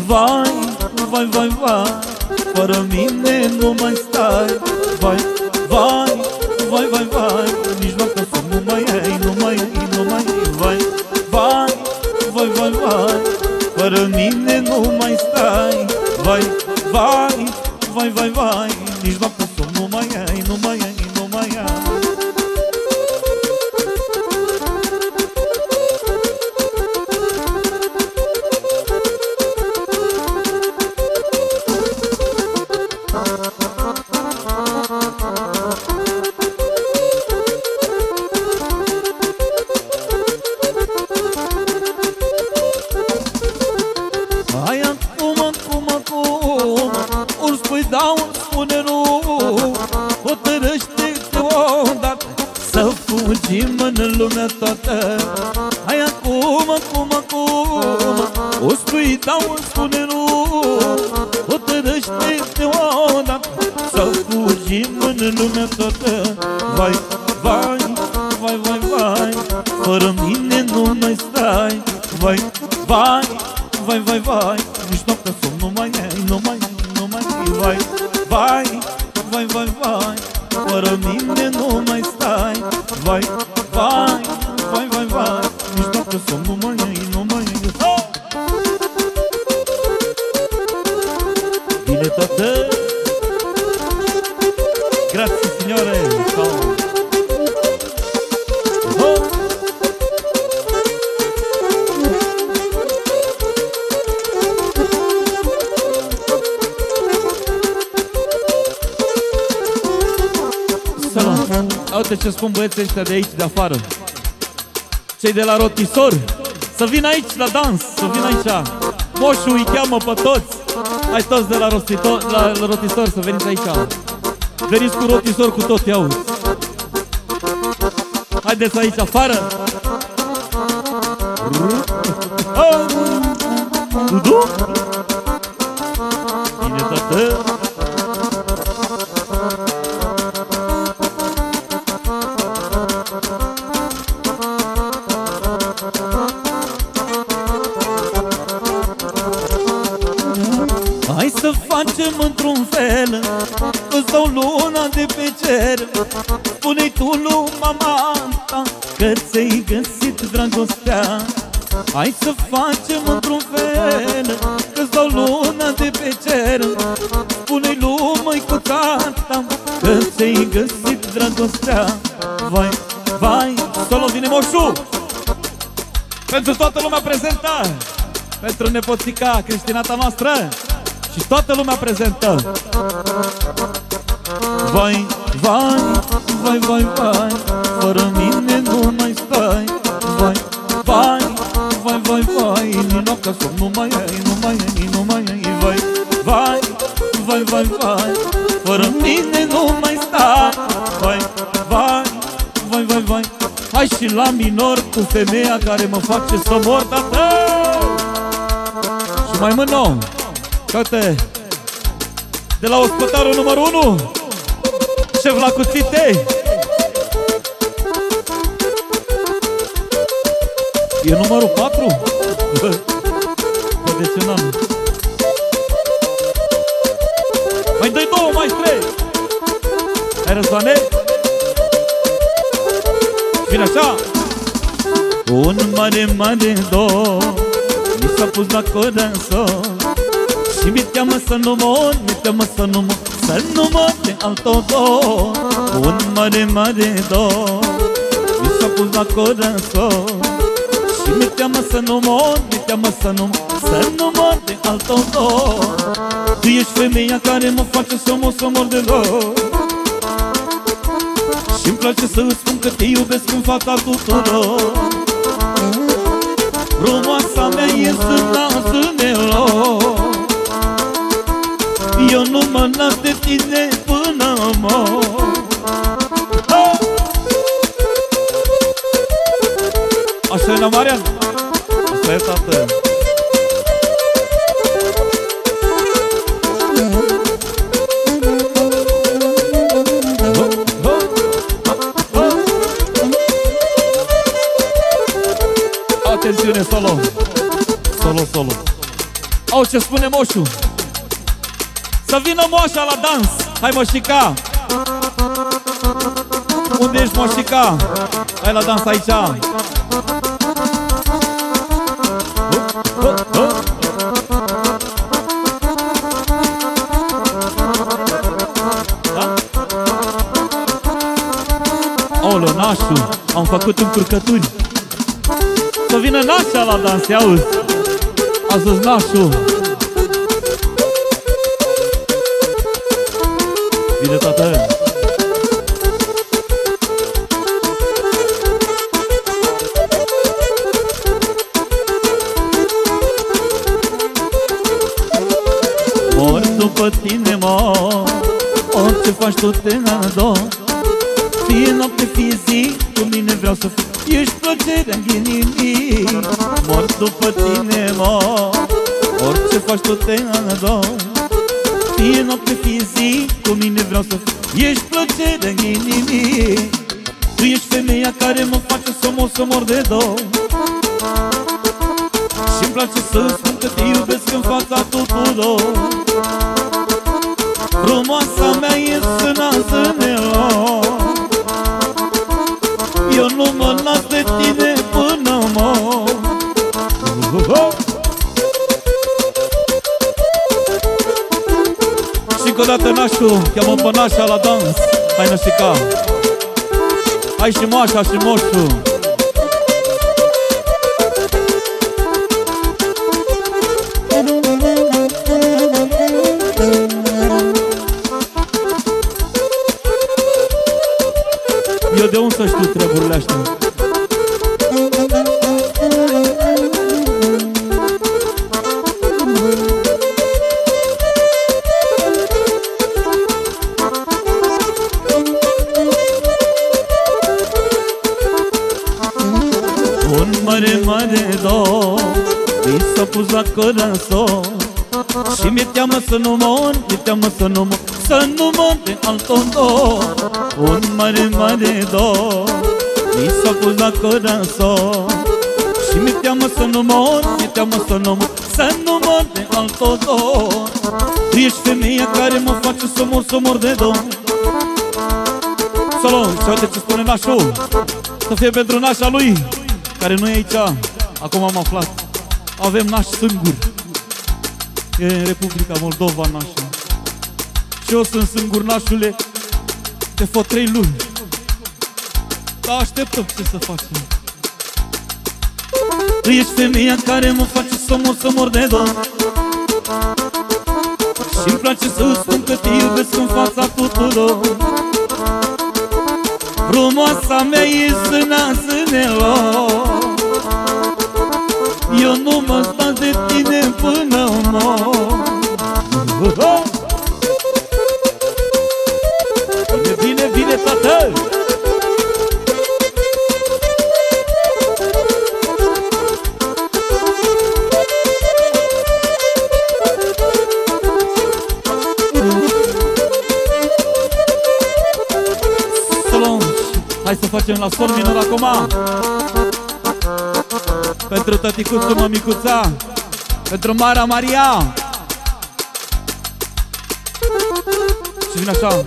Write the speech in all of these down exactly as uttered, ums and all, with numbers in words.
Vai, vai, vai, vai, fără mine nu mai stai. Vai, vai, vai, vai, vai, nici noaptea să nu mai ai, nu mai ai, nu mai ai. Vai, vai, vai, vai, vai, fără mine nu mai stai. Vai, vai, vai, vai, vai, nici noaptea să nu mai ai, nu mai ai, nu mai ai. Dau un spune nu, hotărăște-te odată să fugim în lumea toată. Hai acum, acum, acum, o spui, dau un spune nu, hotărăște-te odată să fugim în lumea toată. Vai, vai, vai, vai, vai, fără mine nu mai stai. Vai, vai, vai, vai, vai, nici noaptea somn nu mai ai, nu mai ai, nu mai ai. Vai, vai, vai, vai, vai, fără mine nu mai stai. Vai, vai, vai, vai, vai, nici noaptea somn nu mai ai, nu mai ai. Oh! Bine toată. Grazie signore. Oh! Uite ce spun băieții ăștia de aici, de afară, cei de la rotisor, să vină aici la dans, să vină aici. Moșul îi cheamă pe toți. Hai toți de la rotisor, la rotisor să veniți aici. Veniți cu rotisor cu tot, iau. Haideți aici afară. Dudu? Bine tată. Hai să facem într-un fel, îți dau luna de pe cer. Spune-i tu lui mama ta că ți-ai găsit dragostea. Hai să facem într-un fel, îți dau luna de pe cer. Spune-i lui măicuța ta că ți-ai găsit dragostea. Vai, vai, solo vine moșul pentru toată lumea prezentă, pentru nepoțica creștinata noastră și toată lumea prezentă. Vai, vai, vai, vai, vai, fără mine nu mai stai. Vai, vai, vai, vai, vai, nici noaptea somn nu mai ai, nu mai ai, nu mai ai. Vai, vai, vai, vai, vai, fără mine nu mai stai. Vai, vai, vai, vai, vai, hai și la minor cu femeia care mă face să mor, tată. Și mai mână, uite, de la ospătarul numărul unu, șef la cuțite. E numărul patru? De ce n-am? Mai dă-i două, mai trei. Hai răzvane. Vine așa. Un mare, mare dor mi s-a pus la corazon și mi teamă să nu mor, mi teamă să nu mor, să nu mor de altă dor. Un mare, mare dor mi s-a pus la corazon și mi teamă să nu mor, mi teamă să nu mor, să nu mor de altă dor. Tu ești femeia care mă face să mor, să mor de dor. Și-mi place să-ți spun că te iubesc în fața tuturor. Frumoasa mea e zâna zânelor. Eu nu mă las de tine până mor. Așa e, Marian? Asta e, tată. Atențiune, solo. Solo, solo. Au, ce spune moșul? Să vină moașa la dans. Hai, moșica. Unde ești, moșica? Hai la dans aici. Uh, uh, uh. Da? Aoleu, nașul, am făcut încurcături. Să vină nașa la dans, te auzi? A zis nașul. Bine, tată. Mor după tine, mor, orice faci tu te ador. Fie noapte, fie zi, cu mine vreau să fiu, ești plăcerea-n ghinimii. Mor după tine, mor, orice faci tu te ador. Fie noapte, fie zi, cu mine vreau să fiu, ești plăcerea-n ghinimii. Tu ești femeia care mă face să mor, să mor de dor. Și-mi place să spun că te iubesc în fața tuturor. Frumoasa mea e sâna zânelor. Eu nu mă las de tine până mor. Și încă o dată nașul, cheamă pe nașa la dans. Hai, nășica. Hai și moașa și moșul. Eu de unde să știu treburile astea? Un mare, mare dor mi s-a pus la corazon. Și mi-e teamă să nu mor, mi-e teamă să nu mor, să nu mor de altă dor. Un mare, mare dor mi s-a pus la corazon. Și mi-e teamă să nu mor, mi-e teamă să nu mor, să nu mor de altă dor. Tu ești femeia care mă face să mor, să mor de dor. Salon, și uite ce spune nașul. Să fie pentru nașa lui, care nu e aici. Acum am aflat. Avem naș singur. E în Republica Moldova nașul. Și eu sunt singur, nașule, de fă trei luni. Dar așteptăm ce să facem. Tu ești femeia care mă face să mor, să mor de dor. Și-mi place să spun că te iubesc în fața tuturor. Frumoasa mea e sâna zânelor. Eu nu mă las de tine până mor. Bine, bine, bine, tată! Salon! Hai să facem la sol minor acum! Pentru tăticuțul mămicuța, pentru Mara Maria. Și vine așa.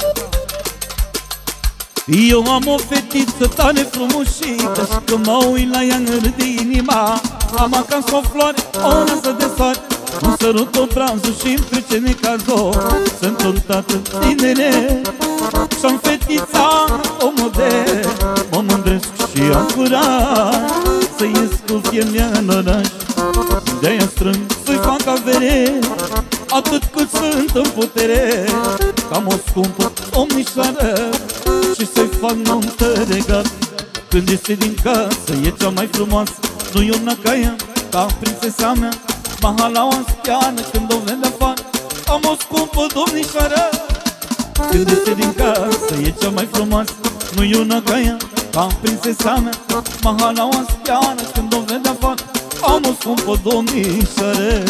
Eu am o fetiță tare frumușită și când mă uit la ea îmi râde inima. Am acasă o floare, o rază de soare, un sărut obrazul și-mi trece necazor. Sunt un tată tinere și-am fetița o model. Mă mândresc și am curat să ies cu fie mea în oraș. De-aia strâng să-i fac avere atât cât sunt în putere. Cam o scumpă omnișoară și să-i fac nuntă regat. Când iese din casă e cea mai frumoasă, nu e una ca ea, ca prințesa mea. Mahalaua spiană când o vede afară, am o scumpă domnișoară. Când iese din casă e cea mai frumoasă, nu e una ca ea, ca prințesa mea. Mahalaua spiană când o vede afară, am o scumpă domnișoară.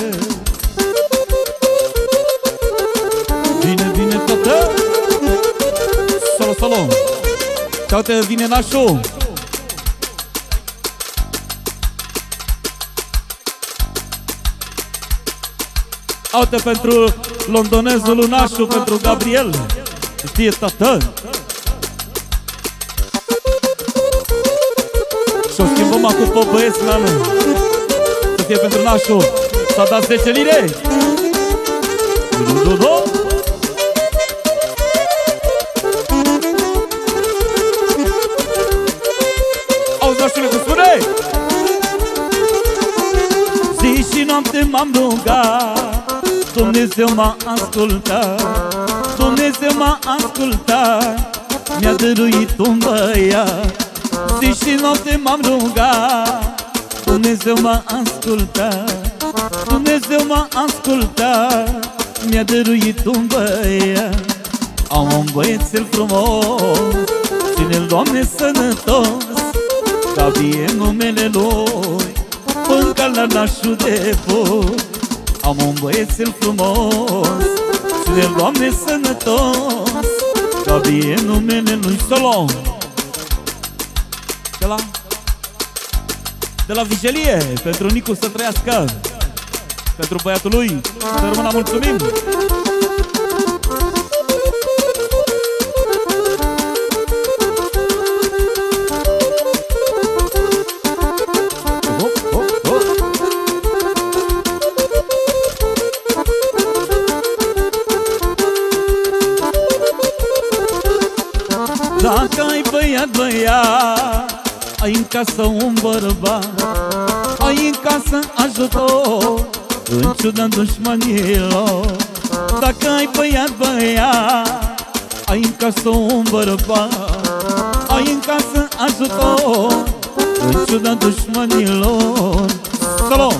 Bine, bine, tată! Salo, salo! Uite, vine nașul! Aute pentru londonezul Lunașu, pentru Gabriel. Știe tată. Și-o schimbăm acum pe băieți, nanu. Să fie pentru Nașu. S-a dat zece lire. Auzi, Nașule, cum spune? Zi și noapte m-am rugat, Dumnezeu m-a ascultat, Dumnezeu m-a ascultat, mi-a dăruit un băiat. Zi și noapte m-am rugat, Dumnezeu m-a ascultat, Dumnezeu m-a ascultat, mi-a dăruit un băiat. Am un băiețel frumos, ține-l, Doamne, sănătos, Gabi e numele lui, mânca la Nașul de Put. Am un băiețel frumos, ține-l, Doamne, sănătos, Gabi e numele lui. Solo! De la, de la Vigelie, pentru Nicu să trăiască, pentru băiatul lui, să rămână, mulțumim! Dacă ai băiat, băiat, ai în casă un bărbat, ai în casă ajutor, în ciuda dușmanilor. Dacă ai băiat, băiat, ai în casă un bărbat, ai în casă ajutor, în ciuda dușmanilor. Solo!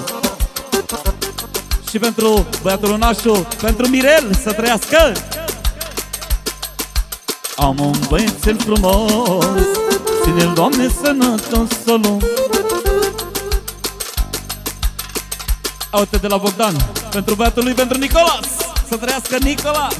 Și pentru băiatul Lunașu, pentru Mirel, să trăiască! Am un băiețel frumos, ține-l, Doamne, sănătos. Solo! Aute de la Bogdan, pentru băiatul lui, pentru Nicolas, să trăiască Nicolas.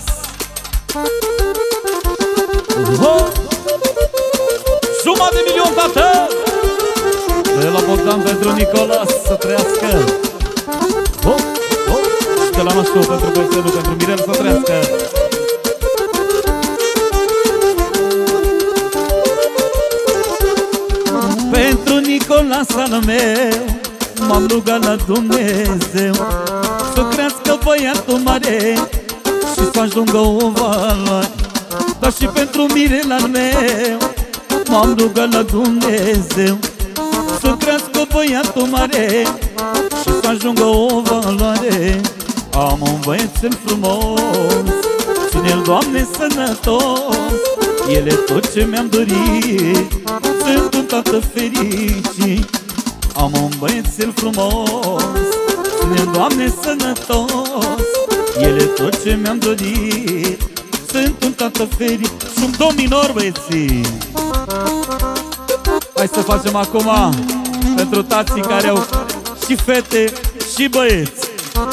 Oh! Jumătate de milion, tată! De la Bogdan pentru Nicolas, să trăiască. Oh! Oh! Și de la Nașu pentru băiețelul, pentru Mirel, să trăiască. Pentru Nicolas al meu m-am rugat la Dumnezeu să crească băiatul mare și să ajungă o valoare. Dar și pentru Mirel al meu m-am rugat la Dumnezeu să crească băiatul mare și să ajungă o valoare. Am un băiețel frumos, ține-l, Doamne, sănătos, el e tot ce mi-am dorit, sunt un tată fericit. Am un băiețel frumos, ține-l, Doamne, sănătos, el e tot ce mi-am dorit, sunt un tată fericit. Și un do minor, băieții. Hai să facem acum pentru tații care au și fete și băieți.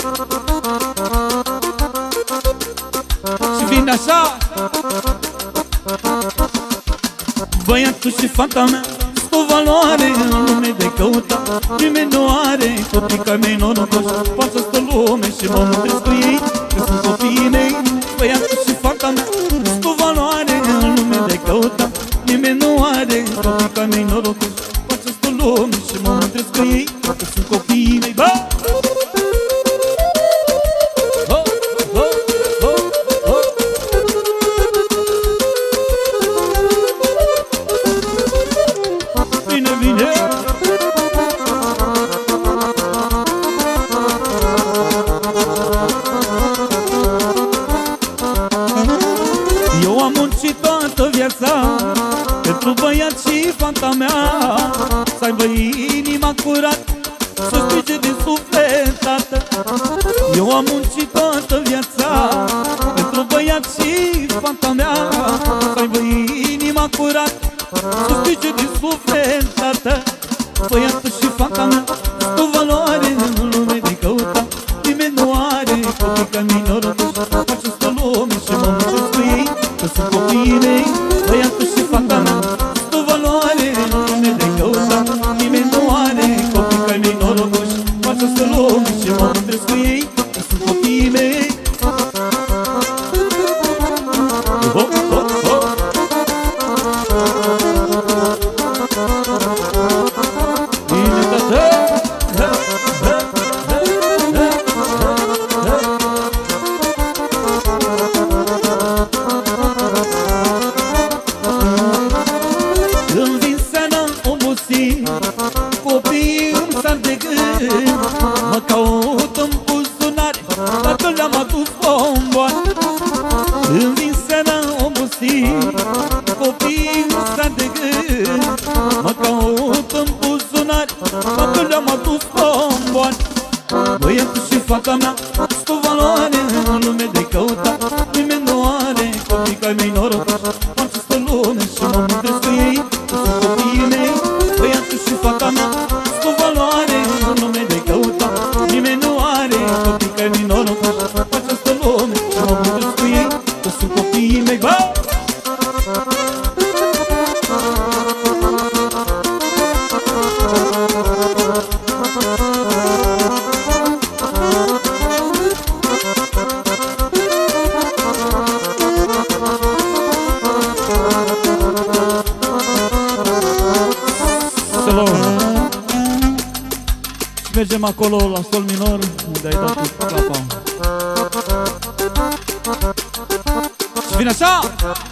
Și vine așa: băiatul și fata mea sunt o valoare în lume de căutat, nimeni nu are copii ca mei norocoși, poate să stă lume și mă mândresc cu ei, că sunt copiii mei. Băiatul și fata mea sunt o valoare în lume de căutat, nimeni nu are copii ca mei norocoși, poate să stă lume și mă mândresc cu ei, că sunt copiii mei. Bă! Pentru băiat și fata mea să aibă inima curat, să strige din suflet, tată. Eu am muncit toată viața pentru băiat și fata mea să aibă inima curat, să strige din suflet, tată. Băiatul și fata mea sunt o valoare în lume de căutat, nimeni nu are copii ca mine norocoși, face stă lume și mă mândresc cu ei, că sunt copiii mei. Băiatul și fata mea sunt o valoare în lume de căutat, nimeni nu are copii ca mei norocoși, face stă lume și mă mândresc cu ei, că sunt copiii mei. Mă caut în buzunare, dacă le-am adus bomboane. Îmi vin seara obosit, copiii nu stă de gând. Mă caut în buzunare, dacă le-am adus bomboane. Băiatul și fata mea sunt o valoare în lume de căutat. Nimeni nu are copii ca-i mei norocoși în această lume și mă mândresc cu ei, că sunt copiii mei. Băiatul și fata mea sunt o valoare în lume de căutat. Nimeni nu are copii ca-i mei norocoși în această lume și mă mândresc cu ei, că sunt copiii mei. Bă! Și mergem acolo la sol minor, unde ai dat cu clapa. Și vine așa!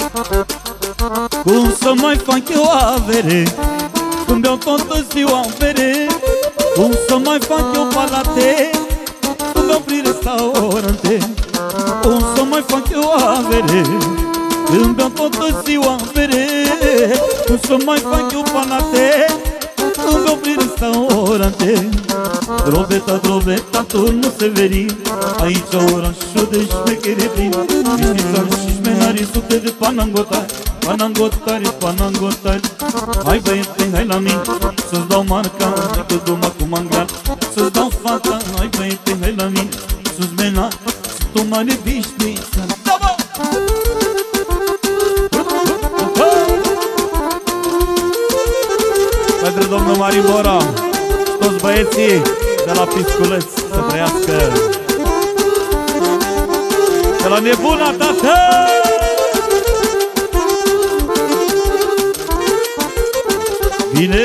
Cum să mai fac eu avere când beau toată ziua în bere? Cum să mai fac eu palate când beau prin restaurante? Cum să mai fac eu avere când beau toată ziua în bere? Cum să mai fac eu palate când beau prin restaurante? Drobeta, drobeta, turnul Severin, aici orașul de șmechere plin. Miștițari și șmenari, sute de panangotari, panangotari, panangotari. Hai băiete, hai la mine, să-ți dau marca, hai că doma cu mangral. Să-ți dau fata, hai băiete, hai la mine, sus mena, sunt o mare bișniță. Da, bă! Pentru domnul Maribora, toți băieții de la Pisculeț să trăiască. De la Nebuna, tată! Bine!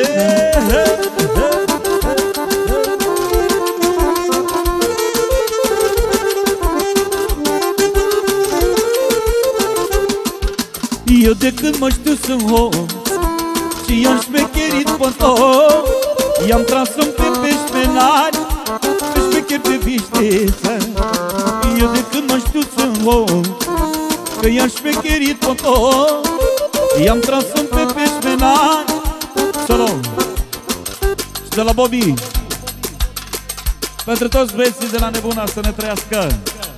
Eu de când mă știu sunt om și i-am șmecherit pe tot. I-am tras-o pe peșmenari, pe șmecher pe bișteță. Eu de când mă știu sunt om, că i-am șmecherit pe tot. I-am tras-o pe peșmenari. Solo! Și de la Bobby, pentru toți băieții de la Nebuna să ne trăiască.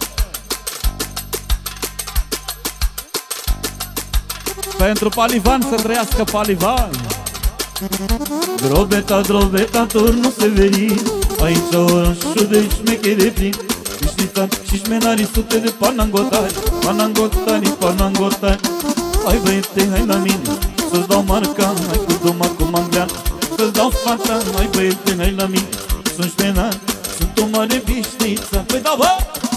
Pentru Palivan să trăiască Palivan. Drobeta, drobeta, turnul Severin, aici orașul de șmechere plin. Miștițari și șmenari, sute de panangotari, panangotari, panangotari. Hai băiete, hai la mine, să-ți dau marca, hai cu doma cu manglean. Să-ți dau fata, hai băiete, hai la mine, sunt șmenari, sunt o mare bișniță. Păi da, bă!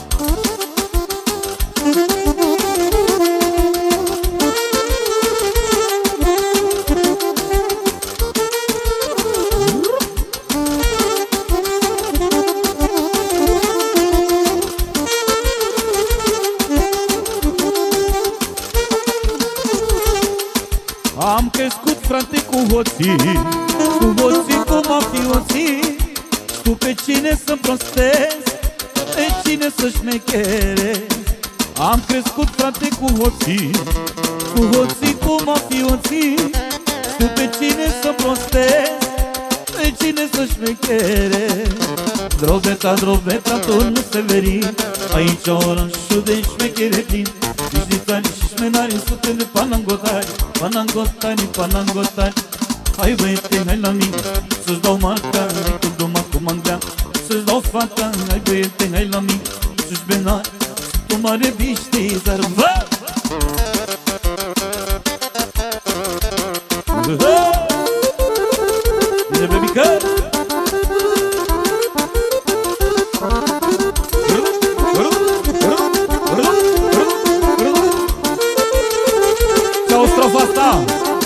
Am crescut, frate, cu hoții, cu hoții, cu mafioții. Știu pe cine să prostez, pe cine să șmechere. Am crescut, frate, cu hoții, cu hoții, cu mafioții. Știu pe cine să prostez, pe cine să șmechere. Drobeta, drobeta, turnul Severin, aici orașul de șmechere plin. Miștițari și șmenari, sute de panangotari, panangotari, panangotari. Hai băiete, hai la mine, să-ți dau marca, hai cu doma cu manglean. Să-ți dau fata, hai băiete, hai la mine, să-și benari, sunt o mare biștizar. Vă! Bine, bebică! Strofa asta.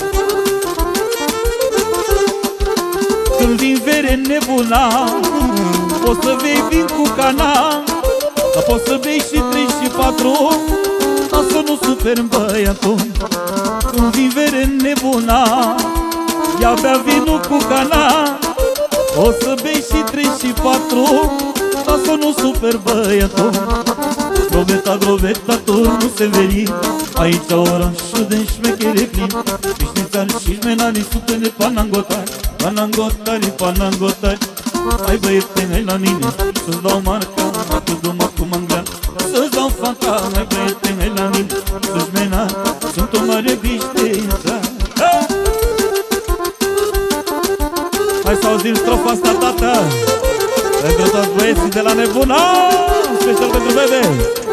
Când vin vere nebuna, poți să bei vin cu cana, dar poți să bei și trei și patru, dar să nu superi băiatul. Când vin vere nebuna, ia bea vinul cu cana, O să bei și trei și patru, dar să nu super băiatul. Grobeta, grobeta, turnul Severin, aici orașul de șmechere plin. Pișnițari și șmenari, sute de panangotari, panangotari, panangotari. Hai băiete, hai la mine, să-ți dau marca, cu duma cu mangrean. Să-ți dau fata, hai băiete, hai la mine, să-ți menari, sunt o mare bișteiță. Hai să auzim strofa asta, tata, pentru toți băieții de la Nebuna, special pentru bebe.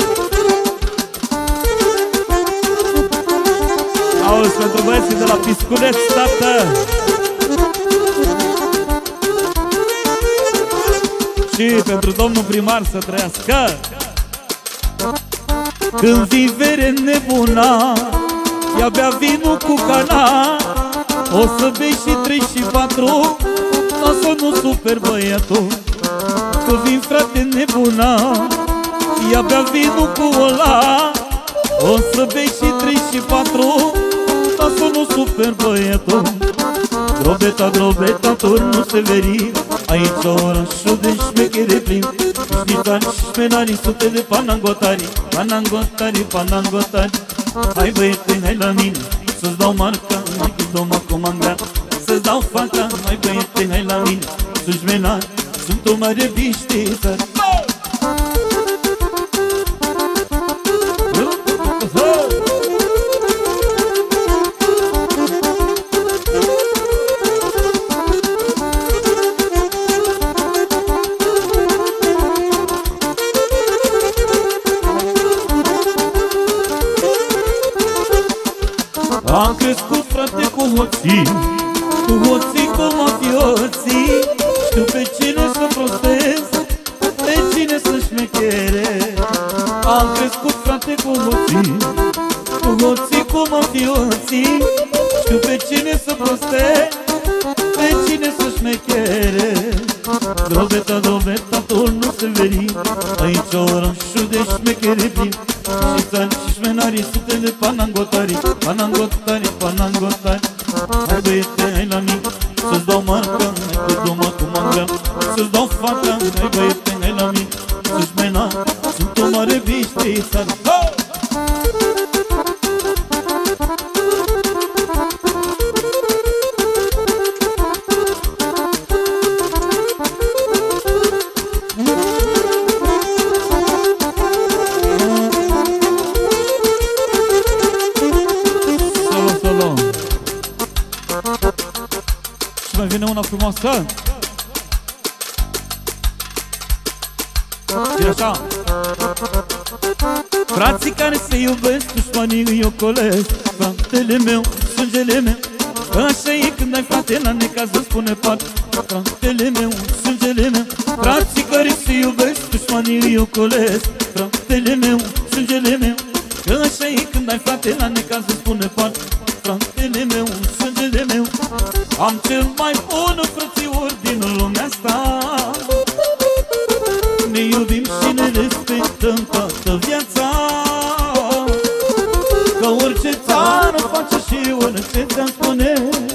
Auzi pentru băieții de la Pisculeț, tată. Și pentru domnul primar să trăiască. Când vii vere Nebuna, ia bea vinul cu cana. O să bei și trei și patru, dar să nu super băiatul. Că vin frate Nebuna, ia bea vinul cu ăla. O să bei și trei și patru, dar să nu super băiatul. Grobeta, grobeta, turnul Severin, aici orașul de șmechere plin. Șnițari și șmenari, sute de panangotari, panangotari, panangotari. Hai băiete, hai la mine, să-ți dau marca, hai cu doma cu mangrean. Să-ți dau fata, hai băiete, hai la mine, să-și menari, sunt o mare biștiță. Am crescut, frate, cu hoții, cu hoții, cu mafioții. Știu pe cine să prostez, pe cine să șmechere. Am crescut, frate, cu hoții, cu hoții, cu mafioții. Știu pe cine să prostez, pe cine să șmechere. Grobeta, grobeta, turnul Severin, aici orașul de șmechere plin. Și țari și șmenari, sute de panangotari, panangotari, panangotari. Hai băiete, hai la mine, să-ți dau marca, hai cu duma cu mangrean. Să-ți dau fata, hai băiete, hai la mine, să-și menari, sunt o mare bișteiță. Mai vine una frumoasă. E așa. Frații care se iubesc, dușmanii îi ocolesc. Fratele meu, sângele meu, că așa e când ai frate la necaz îți spune pat. Fratele meu, sângele meu, frații care se iubesc, dușmanii îi ocolesc. Fratele meu, sângele meu, că așa e când ai frate la necaz îți spune pat. Fratele meu, sângele meu, am cel mai bun frățior din lumea asta. Ne iubim și ne respectăm toată viața. Că orice țară face și orice ți-am spune,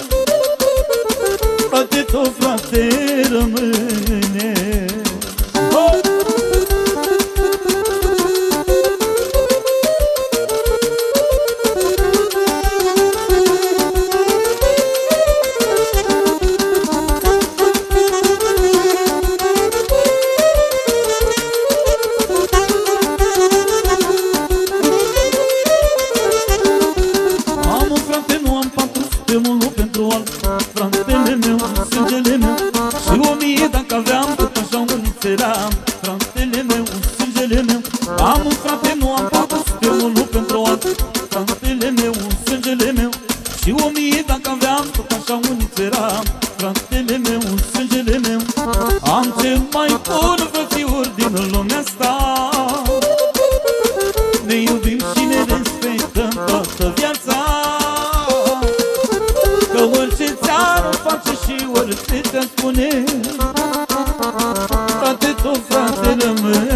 frate, tot frate rămâne. Oh! Fratele meu, sângele meu, și o mie dacă aveam, tot așa uniți eram. Fratele meu, sângele meu, am un frate, nu am patru sute, unul pentru alt. Fratele meu, sângele meu, și o mie dacă aveam, tot așa uniți eram. Fratele meu, sângele meu, am cel mai bun frățior din lumea asta. Ne iubim și ne respectăm toată viața. Că orice țară face și orice ți-am spune, frate, tot frate rămâne.